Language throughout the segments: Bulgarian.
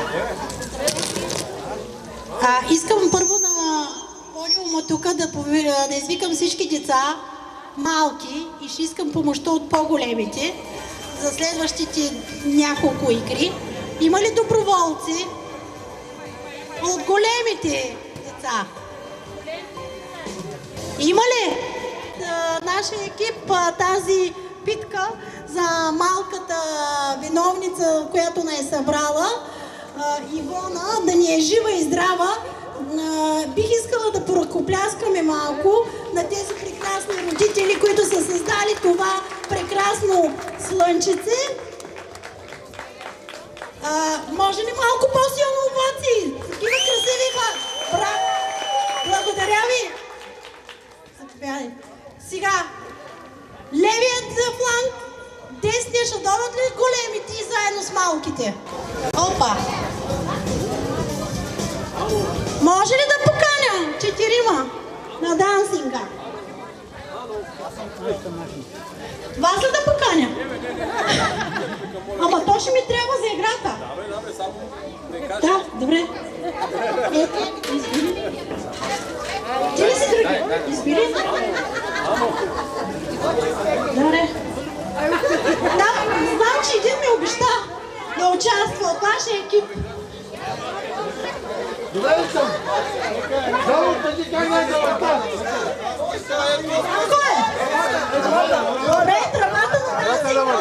Искам първо на подиума тук да извикам всички деца, малки, и ще искам помощта от по-големите за следващите няколко игри. Има ли доброволци от големите деца? Има ли нашия екип тази питка за малката виновница, която не е събрала, Ивона, да ни е жива и здрава? Бих искала да поръкопляскаме малко на тези прекрасни родители, които са създали това прекрасно слънчице. Може ли малко по-силно овации? Такива красиви хора. Благодаря ви. Заповядайте. Сега, левият фланг, десния ще дойдат ли големите и заедно с малките? Опа! Може ли да поканя 4 на дансинга? Вас ли да поканя? Ама то ще ми трябва за играта. Да, добре. Ето, избери. Ти ли си други? Избери. Добре. Да, знам, че един ми обеща да участва от вашия екип. Добре съм! Само преди как не е тръбата! Кой е? Добре, тръбата на дансинга.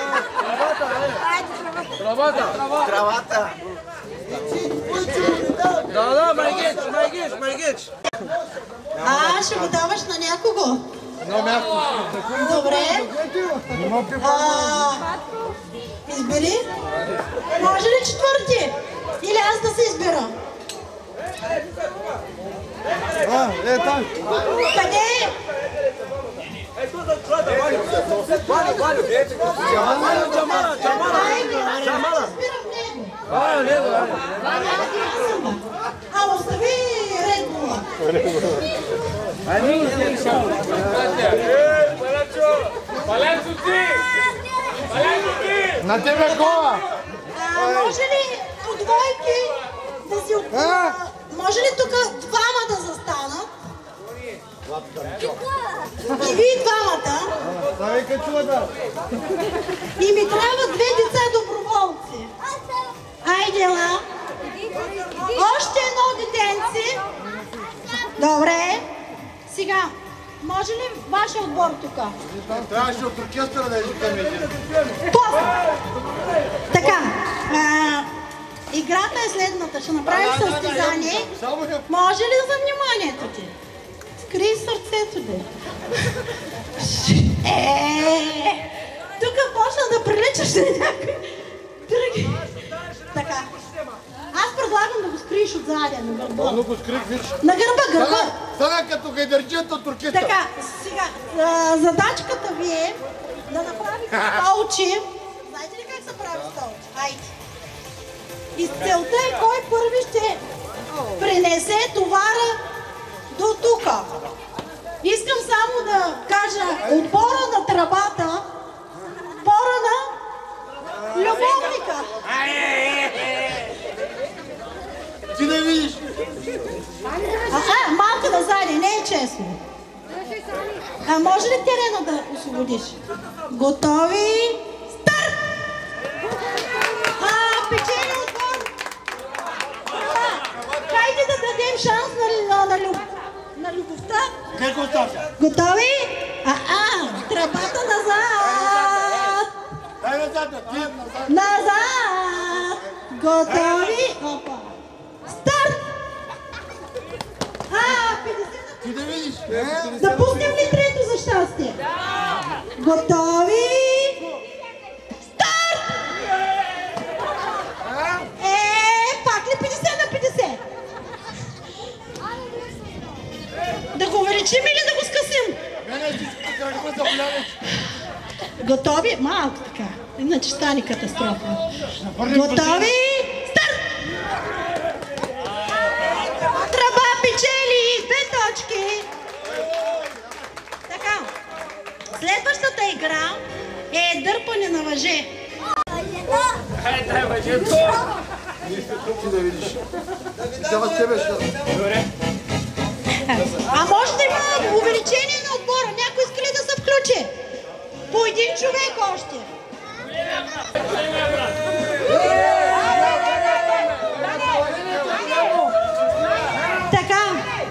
Тръбата! Да, майгич! Ще го даваш на някого? Едно място. Добре. Избери. Може ли 4? Или аз да се избера? Там. Къде? Остави Ред Була. На тебе кола! Може ли по двойки да си може ли тук 2 да застанат? И вие 2. И ми трябва 2 деца доброволци. Айде, ела. Още едно детенце. Добре. Сега, може ли вашия отбор тук? Трябваше от оркестъра да изикаме един. Така, играта е следната. Ще направим състезание. Може ли за вниманието ти? Скрий сърцето ти. Тук почна да приличаш на някой други. Така. Аз предлагам да го скриеш отзади, на гърба. Но го скрих, виж. На гърба. Стана като гайдърджията от оркестъра. Така, сега, задачката ви е да направите столчи. Знаете ли как се прави столчи? Айде. И целта е кой първи ще пренесе товара до тука. Искам само да кажа отбора на тръбата, отбора на любовника. Ти да видиш. Малко да зади, не е честно. Може ли терена да освободиш? Готови? Старт! Печели отбор! Хайде да дадем шанс на любовта. Как го оставя? Готови? Тръбата назад! Дай назад, ти назад. Назад! Готови? Опа! Старт! 50. Ти да видиш. Да пуснем ли трето за щастие? Готови? Старт! Пак ли 50 на 50? Да го увеличим или да го скъсим? Готови? Малко така. Иначе стане катастрофа. Готови? Старт! Тръба печели 2 точки. Така. Следващата игра е дърпане на въже. Ти да видиш. Дават тебе ще. А може да има увеличение на отбора? Някой иска ли да се включи? По един човек още. Така.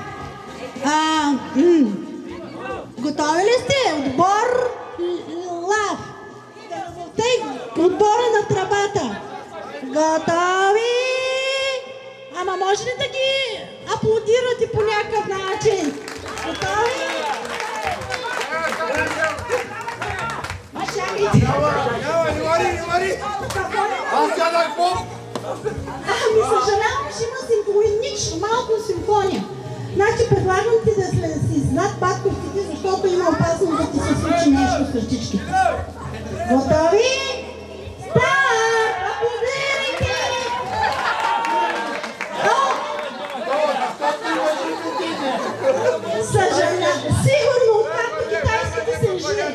Готови ли сте? Отбор Лав. Отбора на тръбата. Готови? Ама може ли да ги аплодирате по някакъв начин? Готови? Не мари! Аз сядах поп! Ами съжалявам, ще има симфонично, малко симфония. Значи предлагам ти да си знат батковците, защото има опасност да ти се случи нещо с ръчичките. Готови? Старт! Аплодирайте! Съжалявам, сигурно откакто китайските се жили.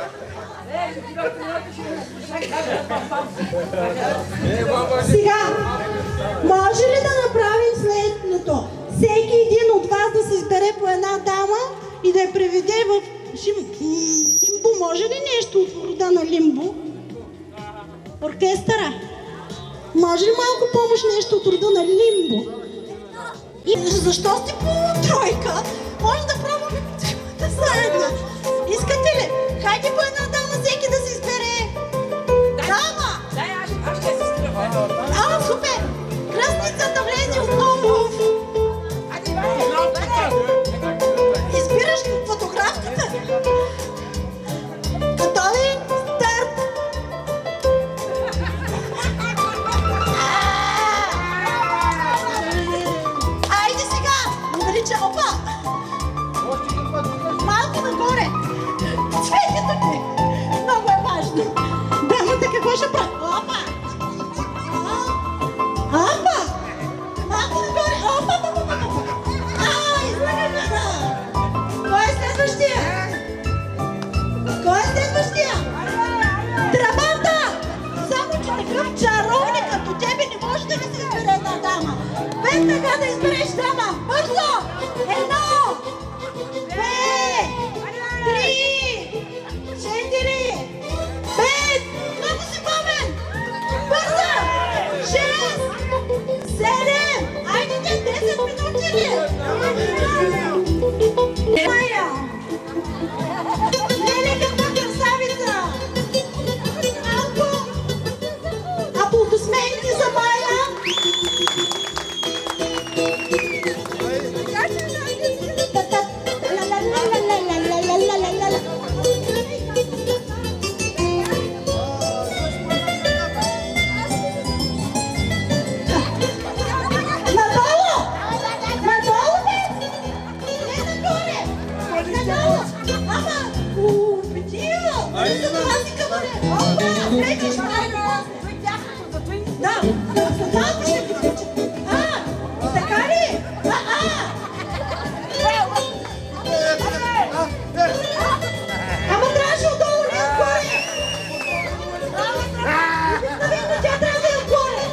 Сега, може ли да направим следното? Всеки един от вас да се избере по една дама и да я приведе в лимбо. Може ли нещо от рода на лимбо? Оркестъра? Може ли малко помощ нещо от рода на лимбо? И защо сте по тройка? Може да пробваме да заедно. Искате ли? Хайде по една дама всеки да се избере. Дама! Аз ще се стръпя. Супер! Кръстницата влезе отново. Избираш фотографката? Готови? Старт! Айде сега! Увелича, опа! Малко нагоре! Цветето ми! Много е важно! Дамата какво ще прави? Опа! Опа! Малко нагоре! Опа! Излагаме! Кой е следващия? Кой е следващия? Тръбата! Само че такъв чаровник като тебе не може да ви се избере една дама. Веднага да избереш дама! Бързо! 1, 2, 3, 4, 5! Много си помен! Бързо! 6, 7! Айде те 10 минути ли? Майя! Леле, каква красавица! Малко! Аплодисменти за Майя! Ама трябваше отдолу, не отгоре! Обикновено тя трябва да е отгоре!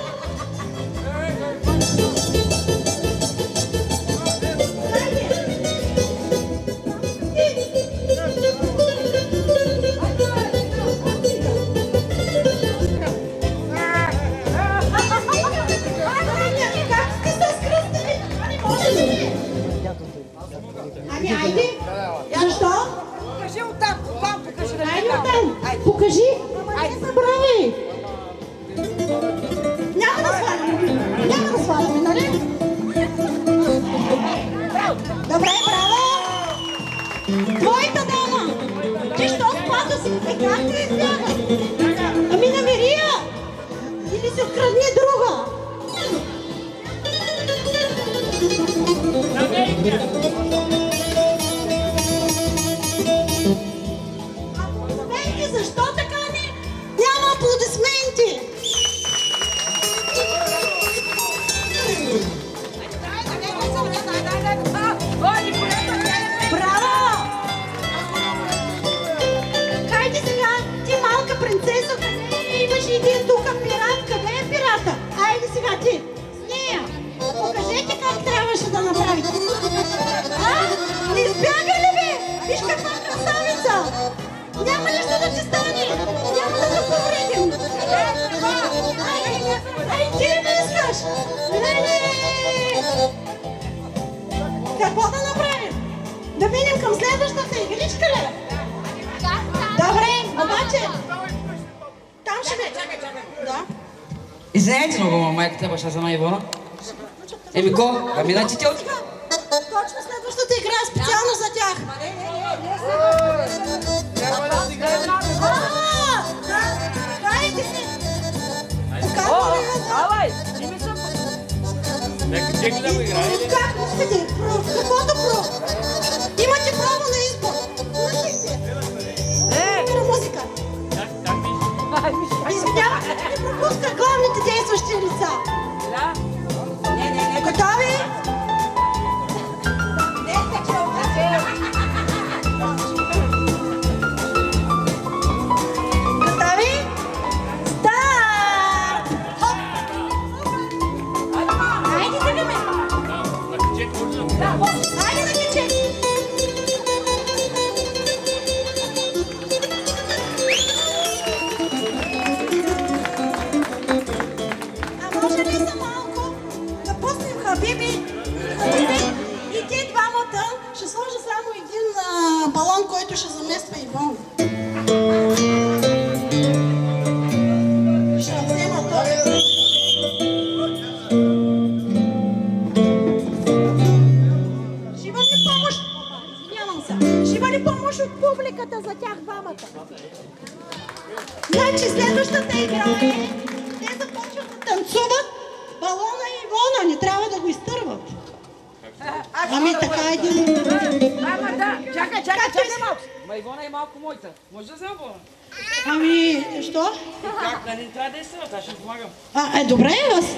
Какво да направим? Да минем към следващата игричка ли? Добре, обаче... Там ще ми... Да. Извинете много, майката баща за на Ивона. Еми ко? Ами на тителки? Точно следващата игра е специално за тях. Хайде си! Давай! Име съм! Нека чеки да го играе ли? Как искате? Каквото пръв? Имате право на избор. Слушайте. Игра музика. Извинявай, не пропуска главните действащи лица. Готови? Готови? Старт! Хоп! Хайде, тръгваме! Хайде на кичек! А може ли за малко да пуснем Хабиби? И те двамата ще сложа само един балон, който ще замества Ивон. Ще взема този. Ще има ли помощ? Извинявам се. Ще има ли помощ от публиката за тях двамата? Значи следващата игра е, те започват да танцуват балона и Ивона, не трябва да го изтърват. Ами така един... Ама да, чакай малко. Ма Ивона е малко моята. Може да взема Ивона? Ами, що? Как? Не трябва да е силата, аз ще помагам. Добре,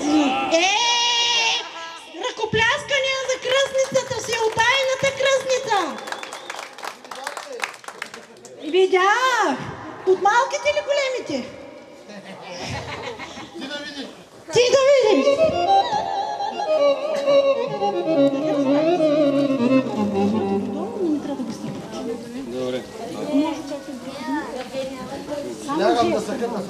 ръкопляскания за кръстницата, всеотайната кръстница. Видях. От малките или големите? Ти да видиш. Добре. Лягам да се кътна.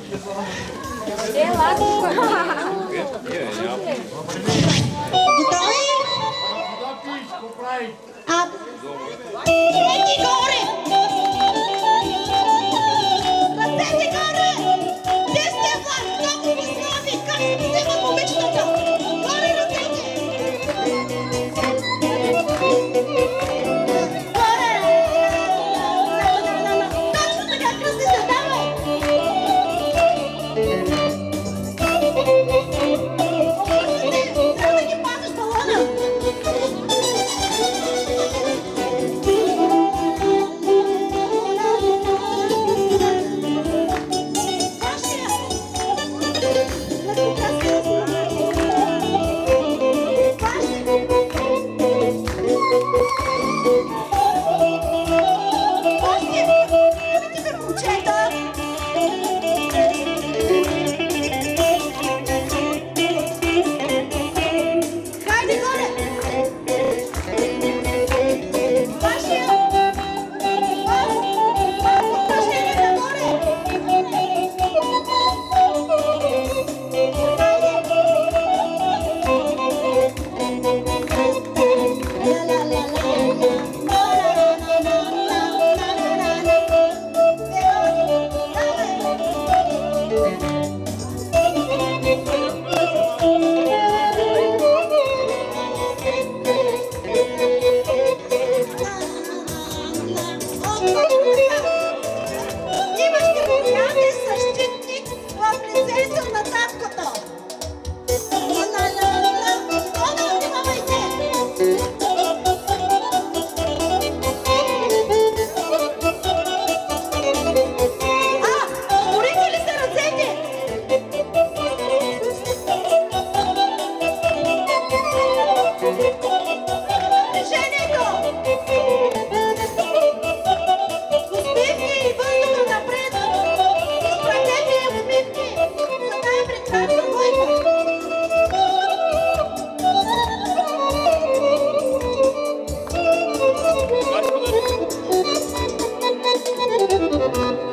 Готови? Ръцете горе! Ръцете горе! Десния влак, много възможни! Как се взема момичетата? Горе ръцете! Горе! Точно така, кръсти се, давай! Опусните! Трябва да ги пазиш балона!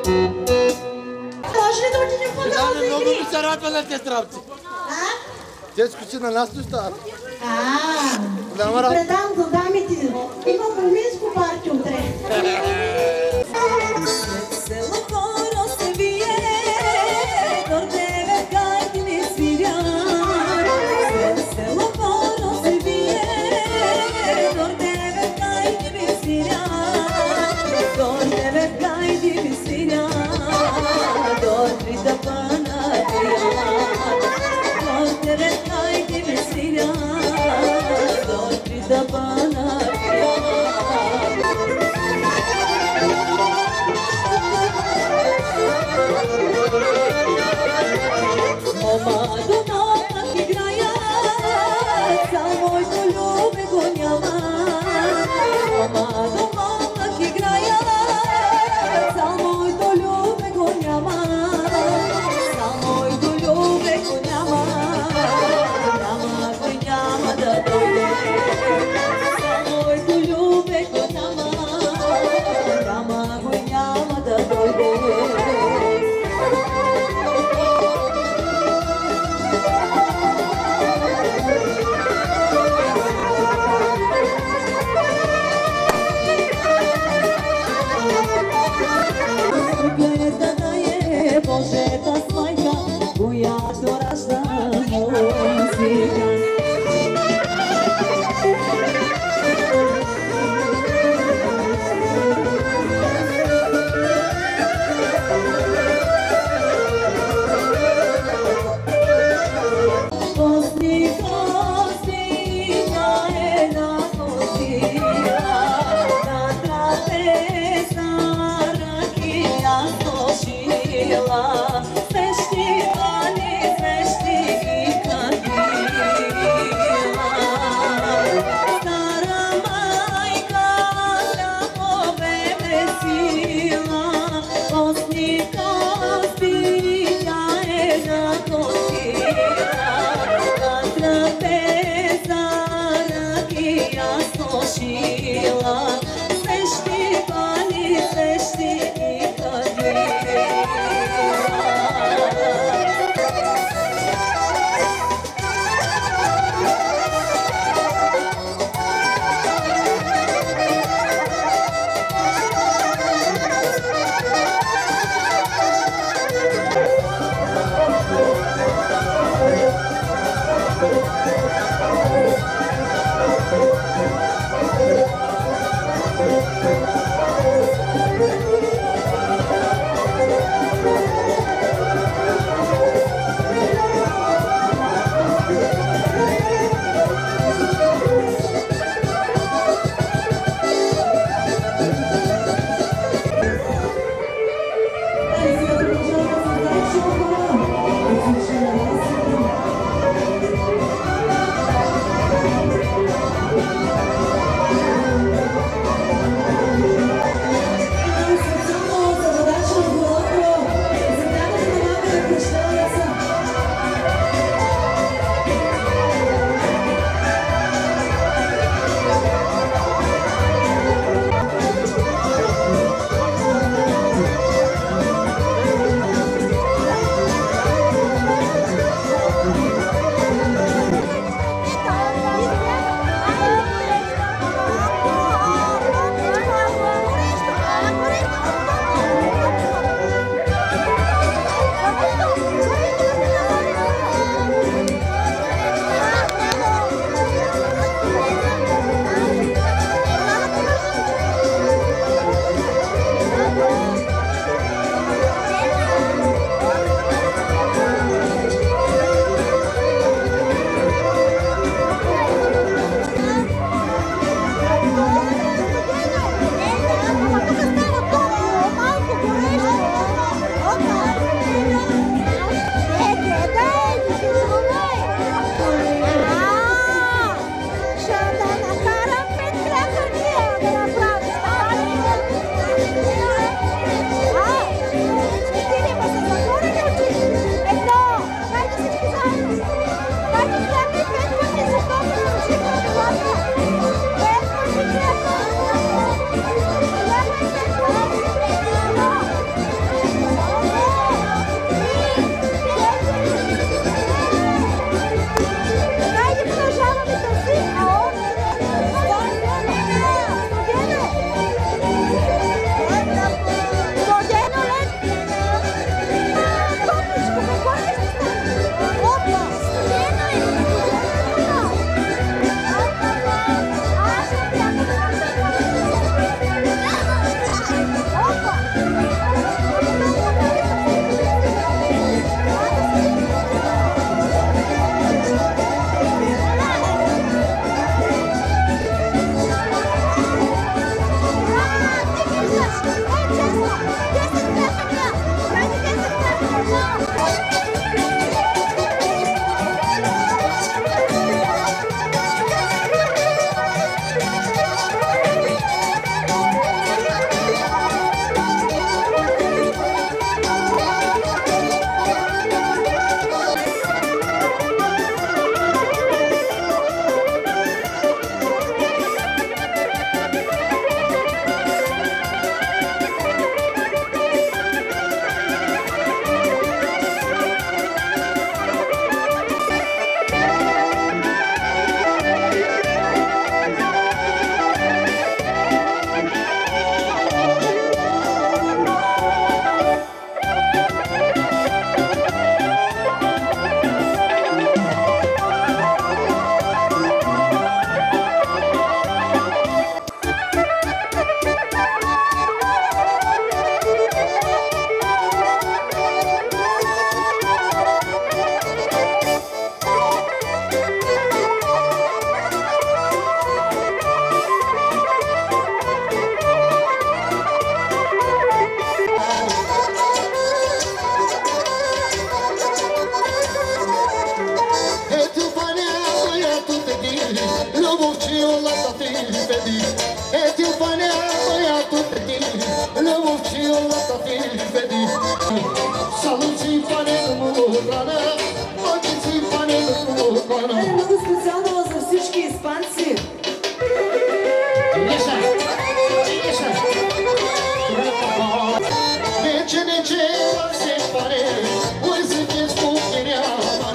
Много ми се радва на тези работи. Тежко, че на нас ли става? Предам за дамите. Има моминско парти утре. Село Коро се вие, до тебе гайди ми свиря. Село Коро се вие, до тебе гайди ми свиря. До тебе гайди ми свиря. До трита пана до тебе гайди ми свиря. До трита пана Мома до нас играя, само до любе го няма. Мома до нас играя, само до любе го няма. Само до любе го няма. Няма го няма да дойде. Само до любе го няма. Няма го няма да дойде. Божета смайка, която ражда музика.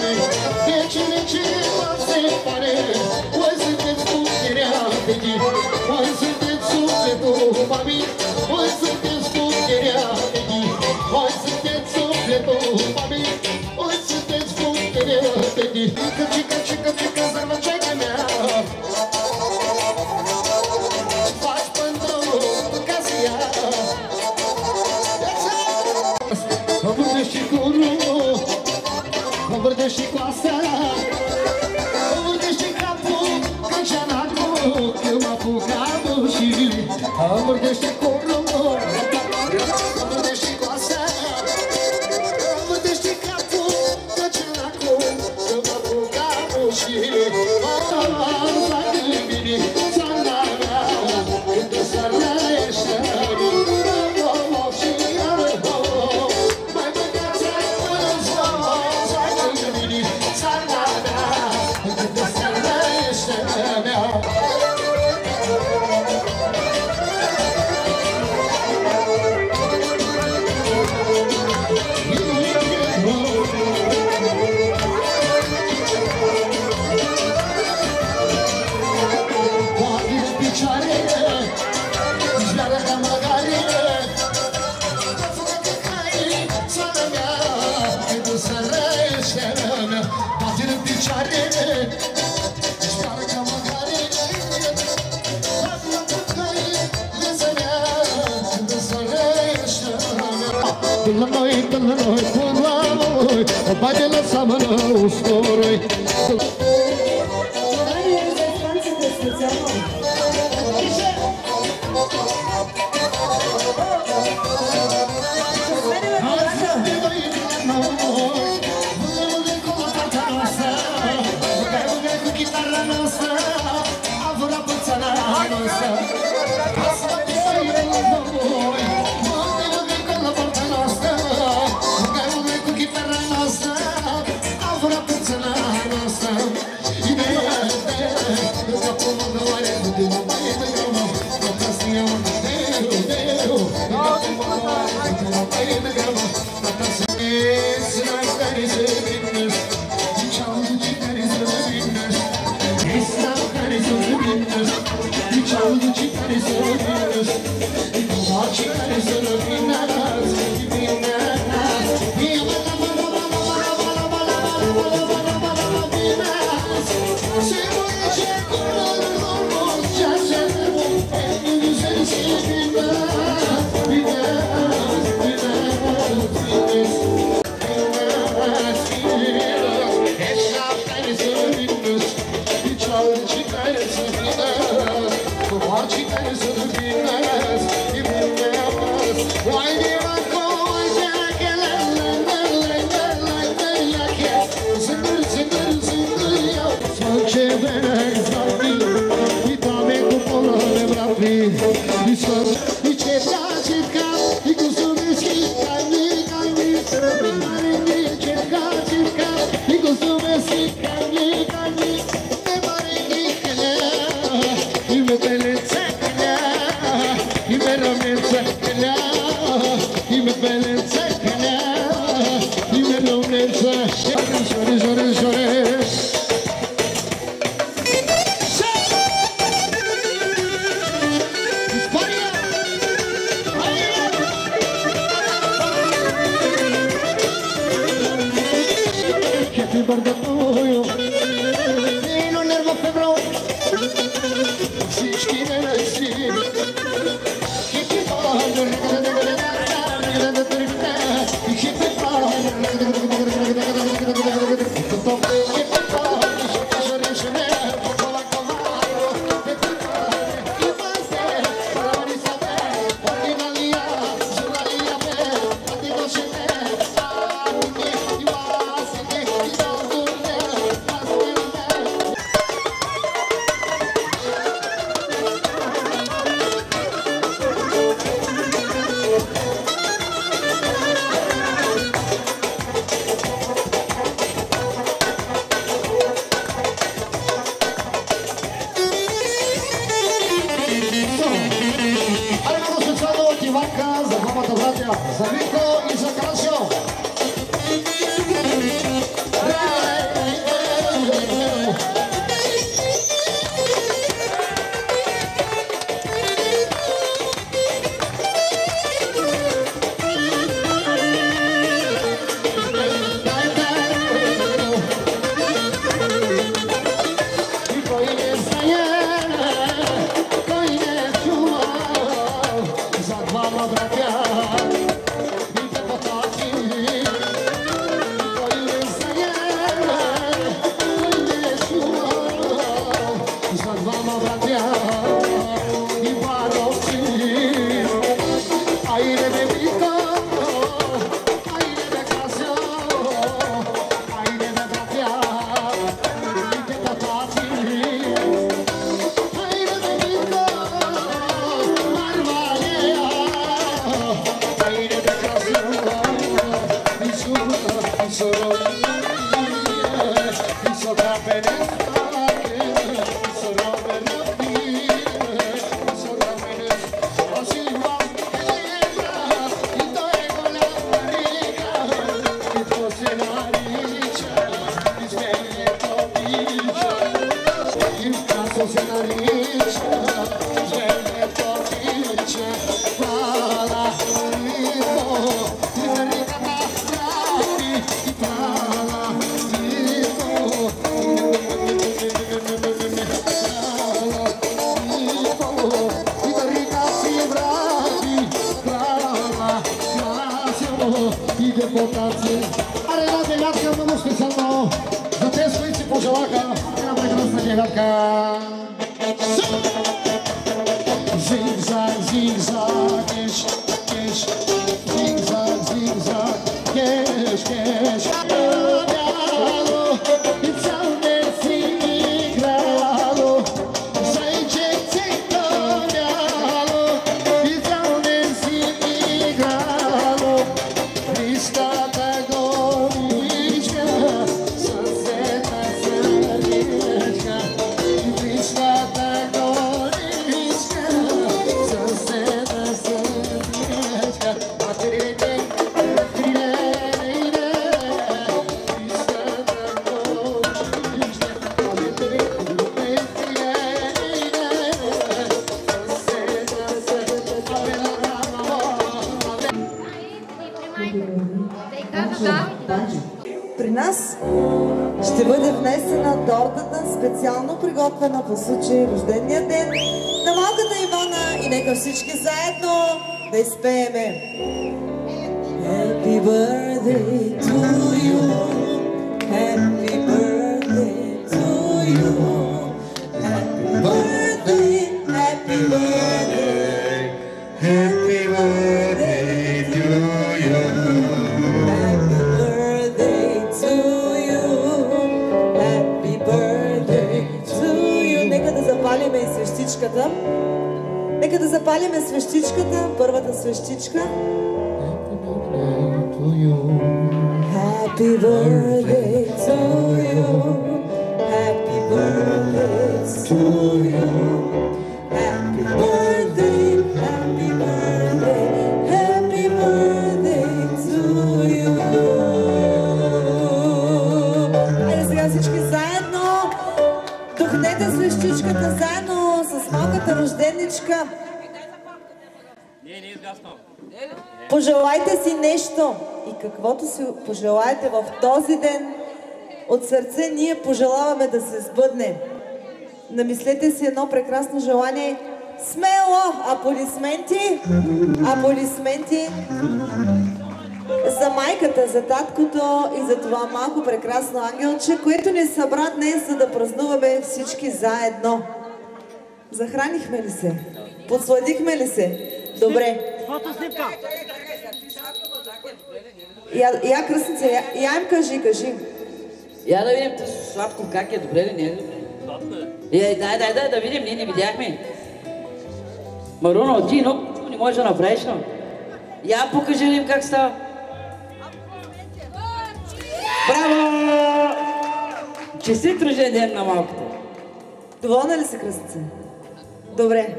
De cine ce mă separe, voi sunteți puterea de zi, voi sunteți sufletul mami, voi sunteți puterea de zi, voi sunteți sufletul mami, voi sunteți puterea de zi. Cică, zărmăceaca mea, faci până ca să ia. Mă vârdești cu rumul, mă vârdești cu asta, mă vârdești capul, că ceanacul, că mă apucam și mă vârdești cu rumul, mă vârdești cu asta, mă vârdești capul, că ceanacul, că mă apucam și Bate la samana ustoroi. Za Miko i za Krasio. пожелаха една прекрасна девятка. Зигзаг, зигзаг, кеш, кеш, зигзаг, зигзаг, кеш, кеш. Бяло и цял ден си играло, зайченцето бяло и цял ден си играло. Листата горичка, съседна сърдечка, листата горичка, съседна сърдечка. Материте, При нас ще бъде внесена тортата, специално приготвена по случай рождения ден на малката Ивона и нека всички заедно да изпееме. Happy birthday to you, happy birthday to you, happy birthday, happy birthday, happy birthday to you. Happy birthday to you, happy birthday to you. Нека да запалиме и свещичката. Нека да запалиме свещичката, първата свещичка. Happy birthday to you, happy birthday to you, happy birthday, happy birthday, happy birthday to you. Хайде сега всички заедно, духнете свещичката заедно с малката рожденичка. Пожелайте си нещо и каквото си пожелаете в този ден, от сърце ние пожелаваме да се сбъдне. Намислете си едно прекрасно желание. Смело! Аплодисменти! Аплодисменти за майката, за таткото и за това малко прекрасно ангелче, което ни събра днес, за да празнуваме всички заедно. Захранихме ли се? Подсладихме ли се? Добре. Фотоснимка! Я, кръстница, я им кажи. Я да видим сладко как е, добре ли, не е добре? Дай да видим, ние не видяхме. Маруно, ти не можеш да направиш, но? Я покажи ли им как става? Браво! Честит рожден ден на малката. Доволна ли си, кръстница? Добре.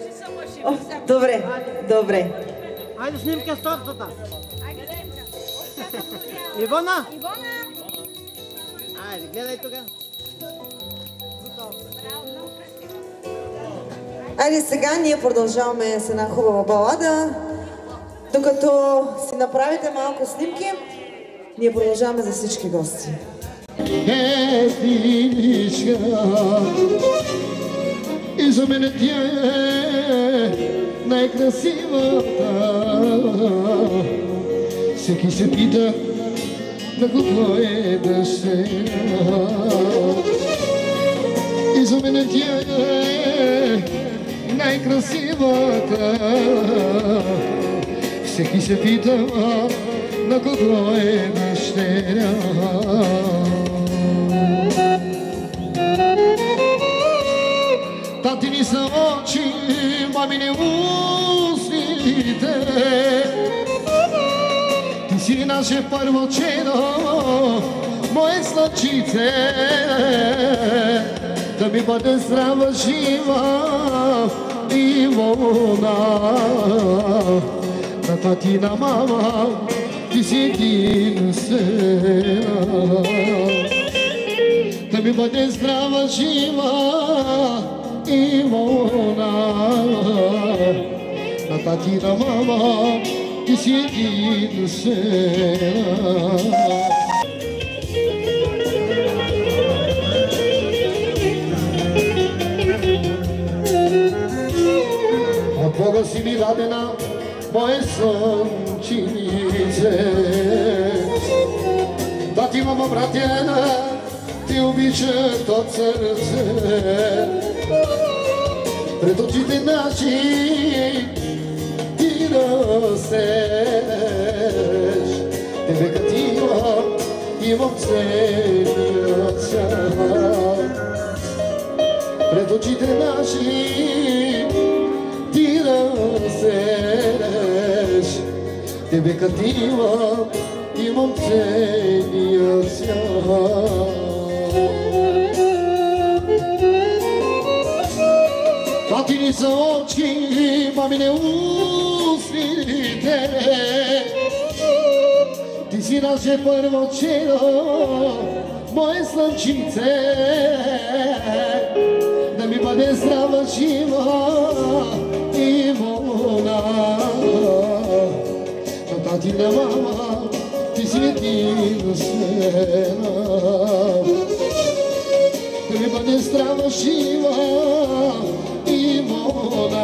Добре. Айде снимка с тортата. Ивона? Айде, гледай тук. Айде сега ние продължаваме с една хубава балада. Докато си направите малко снимки, ние продължаваме за всички гости. Единичка, и за мене тя е най-красивата. Всеки се пита на кого е дъщеря. И за мене тя е най-красивата. Всеки се пита на кого е дъщеря. Татини са очи, мамини устните. Ти си наше първочено, мое сладчице. Да ми бъде здрава, жива Ивона. На тати, на мама, ти си един сена. Да ми бъде здрава, жива Ивона. На тати, на мама, ти си един сена. От Бога си ми дадена, мое слънчице. Тати, мама, братя, Те обичат от сърце, пред очите наши ти растеш. Тебе като имам целия свят. Пред очите наши ти растеш. Тебе като имам целия свят. Татини са очи, мамине устните. Ти си наше първо чело, мое слънчице. Да ми бъде здрава, жива и волна. На татина мама, ти си единствена. Да ми бъде здрава, жива и волна.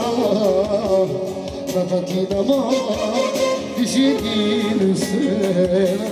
На татина мама, ти си единствена.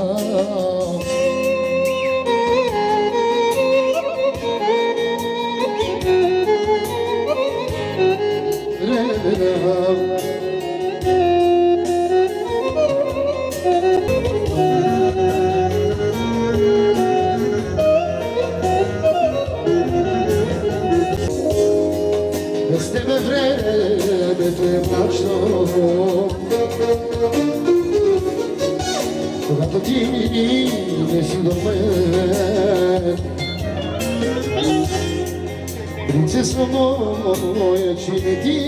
Без тебе времето е мрачно, когато ти не си до мен. Принцеса моя, че не ти,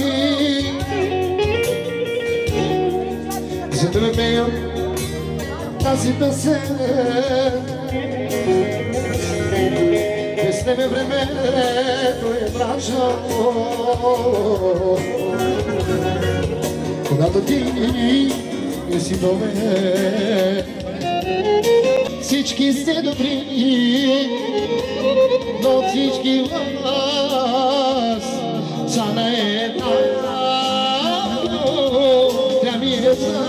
за да ме пея тази песен. Без тебе времето е мрачно, когато ти не си до мен. Всички сте добри, но всички вас са на една. Тя ми е една,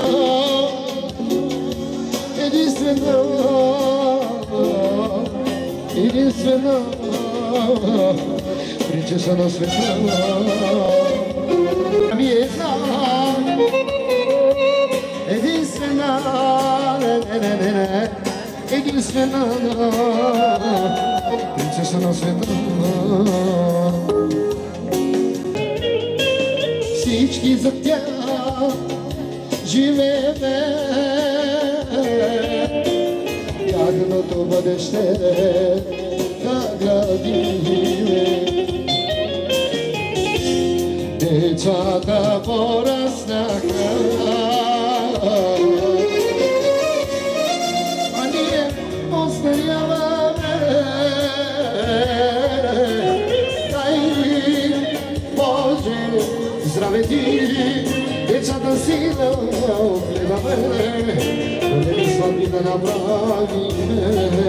единствена, единствена принцеса на света. Тя ми е една, единствена, единствена принцеса на света. Всички за тях живееме, тяхното бъдеще да градиме. Децата пораснаха, а ние остаряваме. Дай Боже здраве ти, децата си да огледаме, големи сватби да направиме.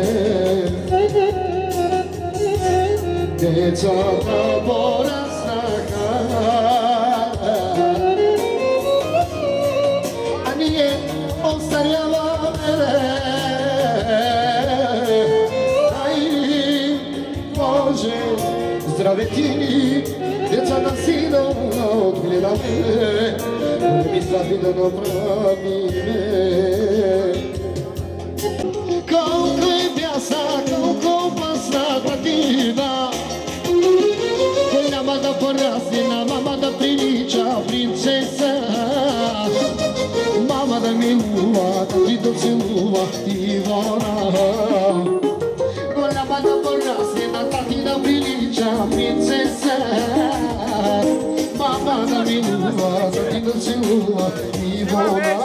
Децата пораснаха, а ние остаряваме. Дай Боже здраве ти, децата си да отгледаме, големи сватби да направиме. Колко е бясна, колко опасна градина, кой няма да порасне, няма да прилича принцеса. Мама да милува, да ти доцелува Ивона. Кой няма да порасне, на тати да прилича принцеса. Мама да милува, да ти доцелува Ивона.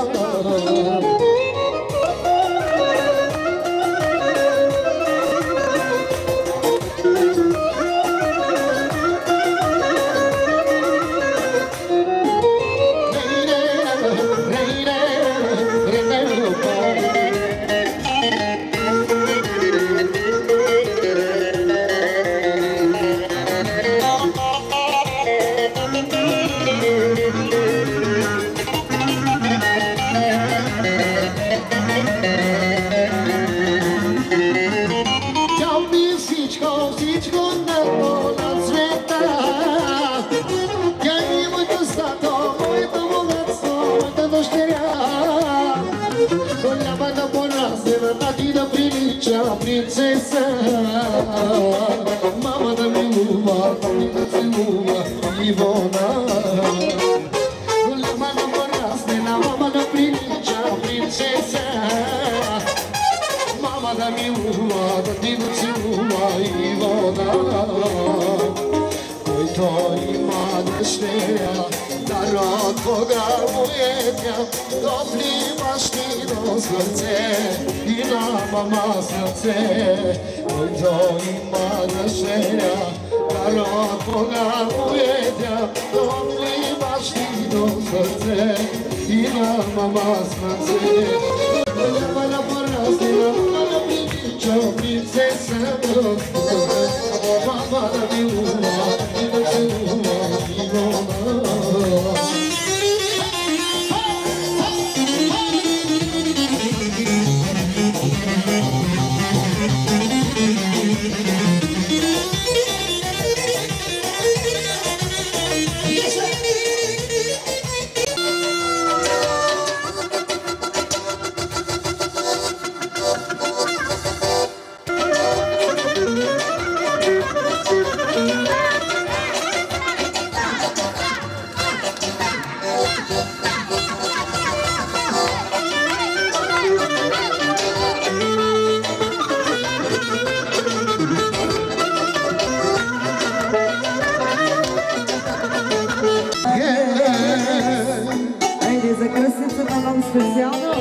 Ичконато на света. Тя е моето стато, моето богатство, моята дъщеря. Но няма да порасне на ти да прилича принцеса. Мама да милува, ти да целува Ивона. Но няма да порасне на мама да прилича принцеса. Мама да милува, да ти да целува Ивона. Който има дъщеря, народ Бога му е тя, допливащи до сърце и на мама сърце. Който има дъщеря, народ Бога му е тя, допливащи до сърце и на мама сърце. Няма да порасне, няма да прилича принцеса. Мама да милува, и да целува Ивона. Айде за кръстницата нам специално.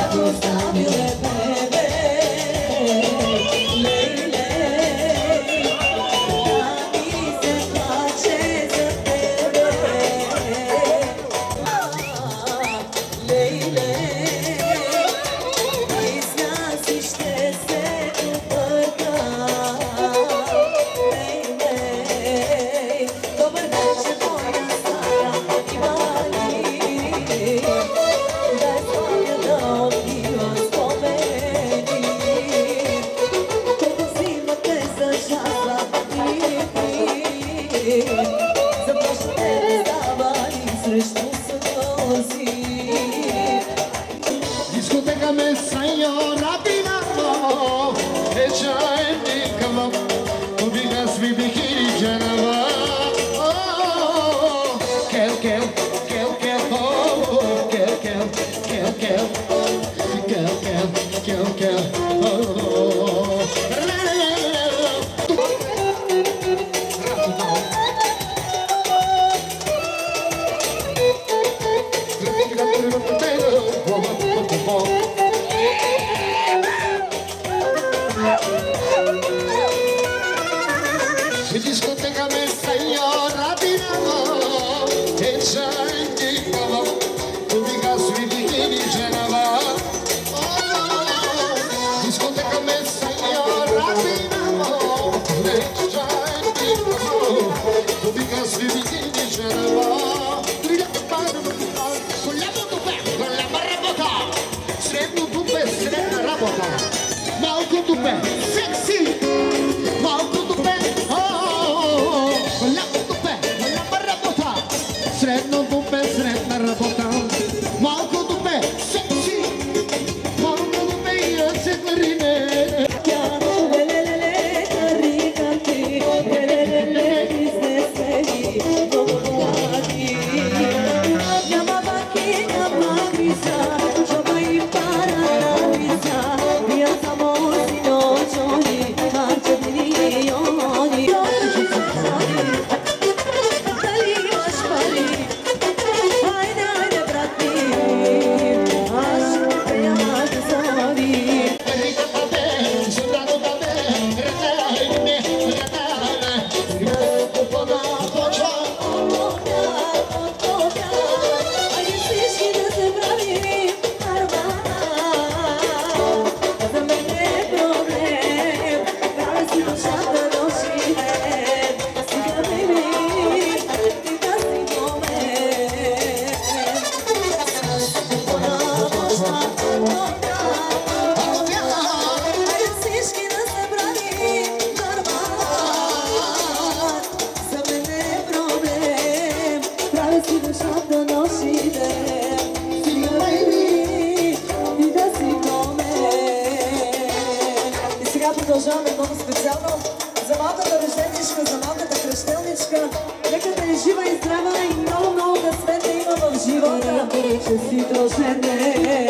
Продължаваме много специално за малката рожденичка, за малката кръщелничка. Нека да е жива и здрава и много късмет има в живота. Честито жене,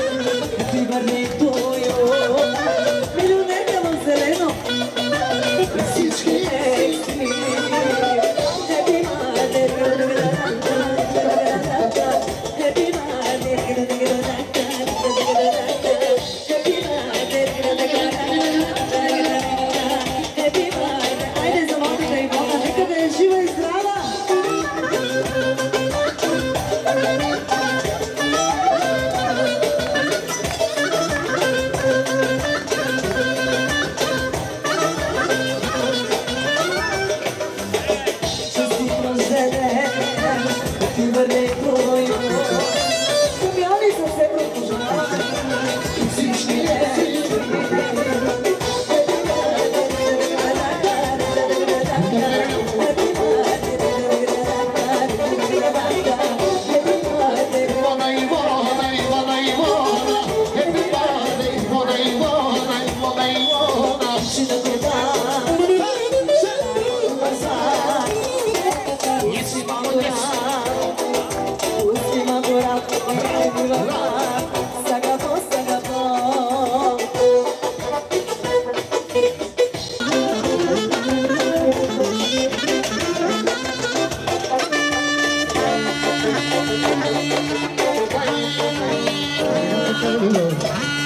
happy birthday to you. Милионерка в зелено, всички екстри. Happy birthday, happy birthday. Жива и здрава!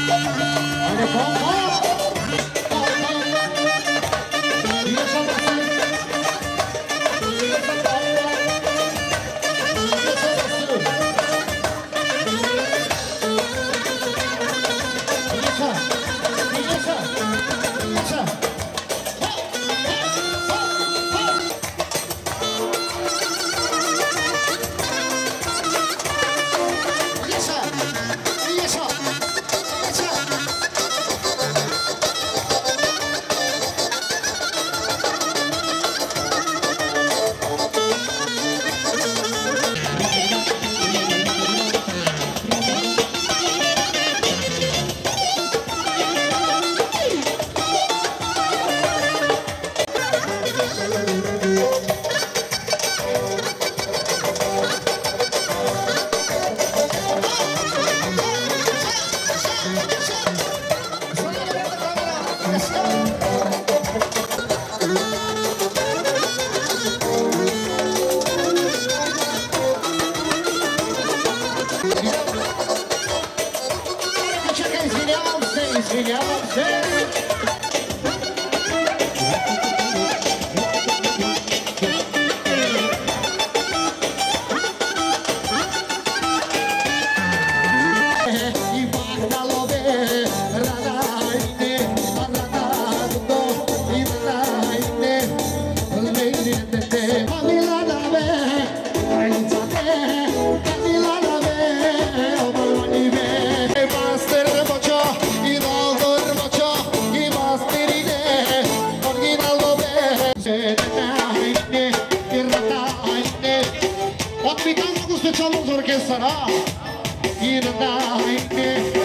Special orchestra, in the night.